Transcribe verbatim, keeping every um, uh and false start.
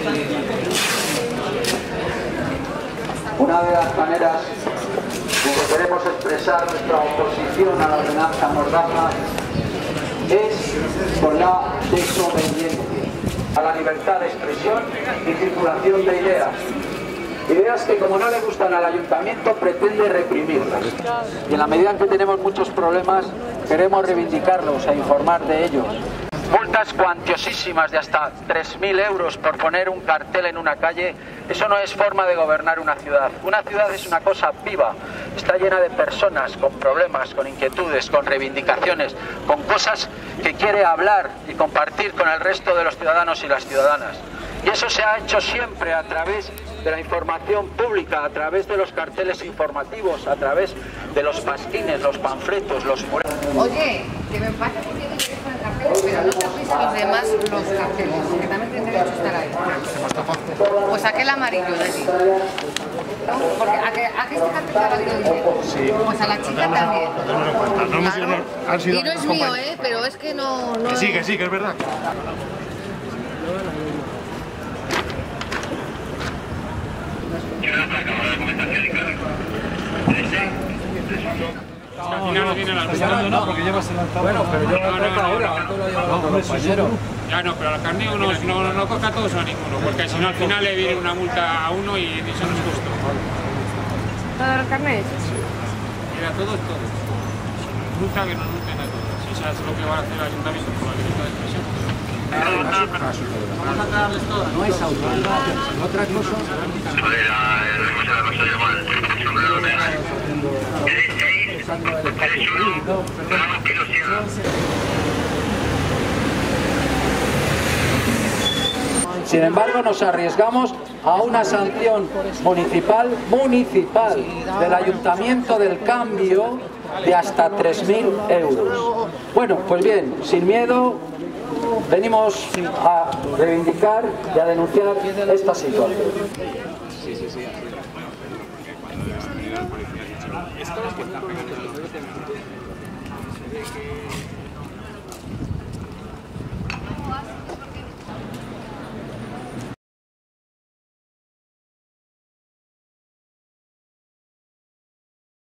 Una de las maneras en que queremos expresar nuestra oposición a la ordenanza Mordaza es con la desobediencia a la libertad de expresión y circulación de ideas. Ideas que, como no le gustan al ayuntamiento, pretende reprimirlas. Y en la medida en que tenemos muchos problemas, queremos reivindicarlos e informar de ellos. Multas cuantiosísimas de hasta tres mil euros por poner un cartel en una calle, eso no es forma de gobernar una ciudad. Una ciudad es una cosa viva, está llena de personas con problemas, con inquietudes, con reivindicaciones, con cosas que quiere hablar y compartir con el resto de los ciudadanos y las ciudadanas. Y eso se ha hecho siempre a través de la información pública, a través de los carteles informativos, a través de los pasquines, los panfletos, los murales. Oye, que me parece que tiene que ver con el cartel, pero no tapéis a los demás los carteles, que también tienen derecho a estar ahí. Pues aquel amarillo de ti. ¿No? Porque a que, a que este cartel te ha valido dinero. Sí. Pues a la chica también. No, claro. Han sido Y no es mío, ¿eh? Pero es que no... no... Que sí, que sí, que es verdad. Al final no viene la No, no, porque llevas el altavoz. Bueno, pero yo no, no, no, ahora, antes lo llevaba con los compañeros. Ya no, pero al carnet uno no, no coja a todos o a ninguno, porque si no al final le viene una multa a uno y eso no es justo. ¿Todos los carnets? Y a todos, todos. Multa que no multen a todos. Si eso es lo que va a hacer el ayuntamiento con la libertad de expresión. Vamos a traerles todas. No es autoridad, otra cosa. Sin embargo, nos arriesgamos a una sanción municipal, municipal del Ayuntamiento del Cambio de hasta tres mil euros. Bueno, pues bien, sin miedo, venimos a reivindicar y a denunciar esta situación. Sí, sí, sí. Esto es que está pegando los dedos de